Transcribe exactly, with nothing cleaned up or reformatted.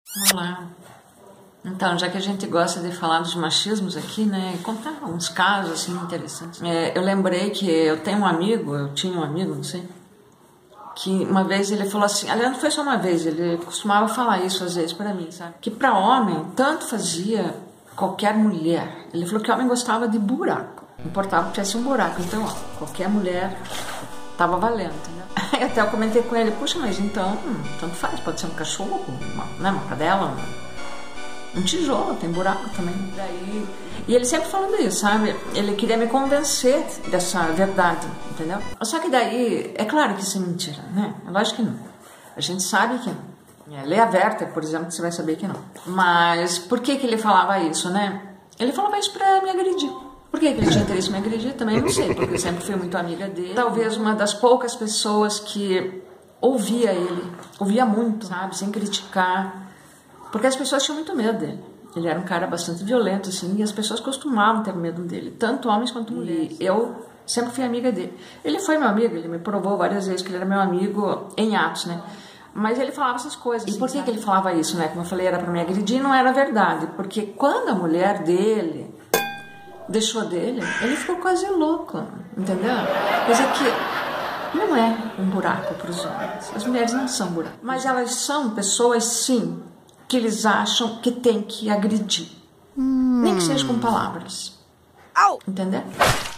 Olá. Então, já que a gente gosta de falar dos machismos aqui, né, contar uns casos assim interessantes. É, eu lembrei que eu tenho um amigo, eu tinha um amigo, não sei, que uma vez ele falou assim, aliás, não foi só uma vez, ele costumava falar isso às vezes para mim, sabe? Que para homem tanto fazia qualquer mulher. Ele falou que homem gostava de buraco, não importava que tivesse um buraco. Então, ó, qualquer mulher tava valendo, entendeu? Aí até eu comentei com ele, puxa, mas então, hum, tanto faz, pode ser um cachorro, uma, né, uma cadela, um, um tijolo, tem buraco também. Daí, e ele sempre falando isso, sabe? Ele queria me convencer dessa verdade, entendeu? Só que daí, é claro que isso é mentira, né? É lógico que não. A gente sabe que não. É, lê a Werther, por exemplo, você vai saber que não. Mas por que que ele falava isso, né? Ele falava isso pra me agredir. Por que que ele tinha interesse em me agredir? Também eu não sei, porque eu sempre fui muito amiga dele. Talvez uma das poucas pessoas que ouvia ele, ouvia muito, sabe? Sem criticar. Porque as pessoas tinham muito medo dele. Ele era um cara bastante violento, assim, e as pessoas costumavam ter medo dele, tanto homens quanto mulheres. E eu sempre fui amiga dele. Ele foi meu amigo, ele me provou várias vezes que ele era meu amigo em atos, né? Mas ele falava essas coisas. E por que que ele falava isso, né? Como eu falei, era pra me agredir, não era verdade. Porque quando a mulher dele deixou dele, ele ficou quase louco, entendeu? Coisa que não é um buraco para os homens. As mulheres não são buracos. Mas elas são pessoas, sim, que eles acham que tem que agredir. Hum. Nem que seja com palavras. Entendeu?